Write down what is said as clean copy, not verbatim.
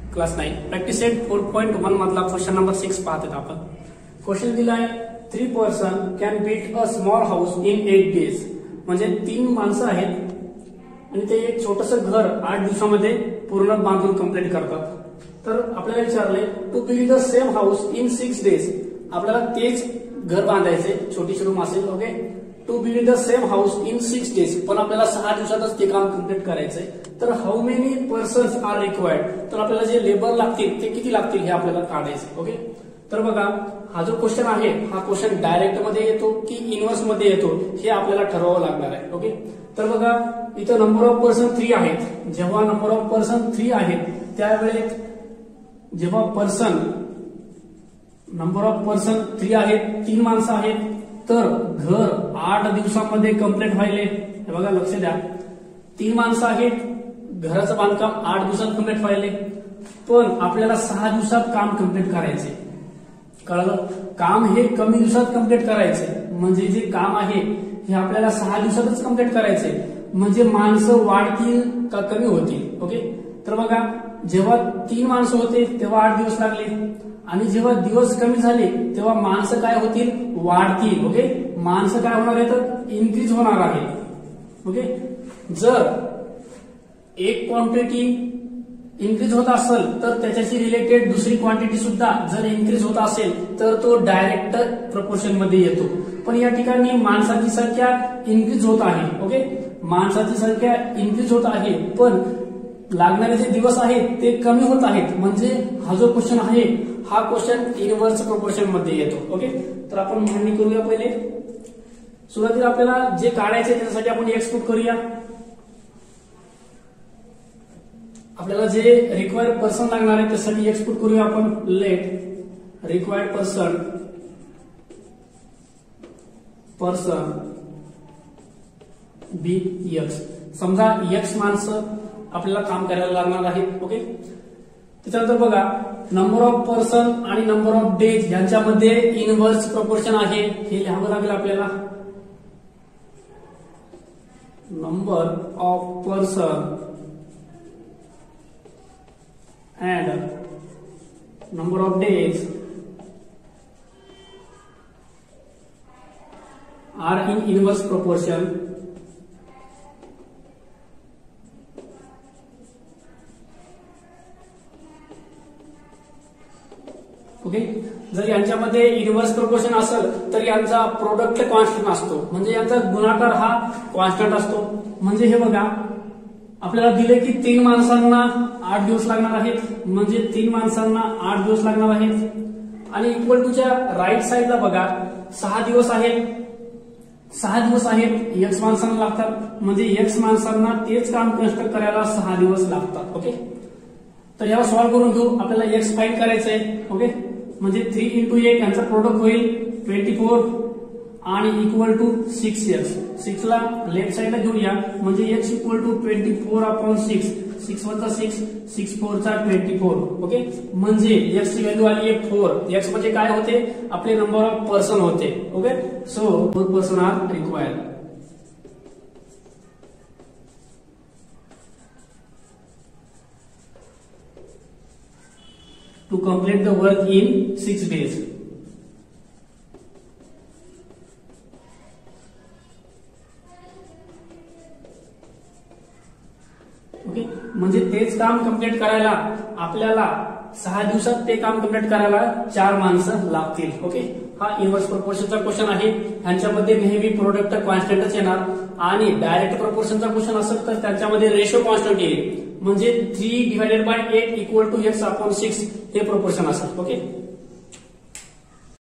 Class 9 practice set 4.1 मधला question number 6 पाहत आपण. क्वेश्चन दिलाय 3 person can build a small house in 8 days. म्हणजे 3 माणसं आहेत आणि ते एक छोटंसं घर 8 दिवसामध्ये पूर्ण बांधून कंप्लीट करतात. तर आपल्याला विचारले to build the same house in 6 days. आपल्याला तेच घर बांधायचे, छोटीशी रूम असेल. Okay, to build the same house in 6 days. पण आपल्याला 6 दिवसातच ते काम कंप्लीट करायचंय. तर how many persons are required. तर आपल्याला जे लेबर लागतील ते किती लागतील हे आपल्याला काढायचे. ओके, तर बघा हा जो क्वेश्चन आहे हा क्वेश्चन डायरेक्ट मध्ये येतो की इनव्हर्स मध्ये येतो हे आपल्याला ठरवावं लागणार आहे. ओके, तर बघा इथं नंबर ऑफ पर्सन 3 आहेत. जेव्हा नंबर ऑफ पर्सन 3 आहेत त्यावेळेस जेव्हा नंबर ऑफ पर्सन 3 आहेत, 3 माणसं आहेत, तर घर 8 दिवसांमध्ये कंप्लीट व्हायले. हे बघा लक्ष द्या, 3 माणसं आहेत, घराचं बांधकाम 8 दिवसात कंप्लीट व्हायले. पण आपल्याला 6 दिवसात काम कंप्लीट करायचे. कळलं? काम हे कमी दिवसात कंप्लीट करायचे. म्हणजे जे काम आहे हे आपल्याला 6 दिवसातच कंप्लीट करायचे. म्हणजे माणसं वाढतील का कमी होतील. ओके, तर बघा जेव्हा 3 माणसं होते तेव्हा 8 दिवस लागले आणि जेव्हा दिवस कमी झाले तेव्हा माणसं काय होतील, वाढतील. ओके, माणसं काय होणार आहे तर इन्क्रीज होणार आहे. ओके, जर एक क्वांटिटी इन्क्रीज होत असेल तर त्याच्याशी रिलेटेड दुसरी क्वांटिटी सुद्धा जर इन्क्रीज होत असेल तर तो डायरेक्ट प्रपोर्शन मध्ये येतो. पण या ठिकाणी माणसाची संख्या इन्क्रीज होत आहे. ओके, माणसाची संख्या इन्क्रीज होत आहे पण लागणारे जे दिवस आहेत ते कमी होत आहेत. म्हणजे हा जो क्वेश्चन आहे हा क्वेश्चन इनव्हर्स प्रोपोर्शन मध्ये येतो. ओके, तर आपण मांडणी करूया. पहिले सुरुवातीला आपल्याला जे काढायचे त्याच्यासाठी आपण एक्सपोर्ट करूया. आपल्याला जे रिक्वायर्ड पर्सन लागणार आहे त्यासाठी एक्सपोर्ट करूया आपण. Let required person be X. समजा एक्स माणसं आपल्याला काम करायला लागणार आहे. ओके, त्याच्यानंतर बघा नंबर ऑफ पर्सन आणि नंबर ऑफ डेज यांच्यामध्ये इनव्हर्स प्रोपोर्शन आहे हे लिहावं लागेल आपल्याला. Number of person and number of days are in inverse proportion. Okay, जर यांच्यामध्ये इनव्हर्स प्रोपोर्शन असेल तर यांचा प्रोडक्ट कॉन्स्टंट असतो. म्हणजे यांचा गुणाकार हा कॉन्स्टंट असतो. म्हणजे हे बघा आपल्याला दिले की 3 माणसांना 8 दिवस लागणार आहेत. म्हणजे 3 माणसांना 8 दिवस लागणार आहेत. आणि इक्वल टूच्या राईट साइडला बघा 6 दिवस आहेत. 6 दिवस आहेत एक्स माणसांना लागतात. म्हणजे एक्स माणसांना तेच काम कन्स्ट्रक्ट करायला 6 दिवस लागतात. ओके, तर यावर सॉल्व्ह करून घेऊ. आपल्याला एक्स फाइंड करायचंय. ओके, म्हणजे 3 into 8 यांचा प्रोडक्ट होईल 24 आणि इक्वल टू 6x. 6 ला लेफ्ट साइडला घेऊया म्हणजे x इक्वल टू 24/6. 6 वजा 6, 6 4 चा 24. ओके, म्हणजे x ची व्हॅल्यू आली आहे 4. x म्हणजे काय होते आपले नंबर ऑफ पर्सन होते. Okay, so 4 person are required. To complete the work in 6 days. Okay, म्हणजे तेच काम कंप्लीट करायला आपल्याला 6 दिवसात ते काम कंप्लीट करायला 4 माणसं लागतील. ओके, हा इनव्हर्स प्रोपोर्शनचा क्वेश्चन आहे. ह्यांच्यामध्ये नेहमी प्रोडक्ट कॉन्स्टंटच येणार आणि डायरेक्ट प्रोपोर्शनचा क्वेश्चन असेल तर त्यांच्यामध्ये रेशो कॉन्स्टंट येईल. म्हणजे 3/8 इक्वल टू x/6 हे प्रोपोर्शन असेल. ओके.